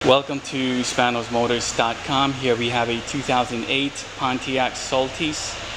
Welcome to SpanosMotors.com. Here we have a 2008 Pontiac Saltese.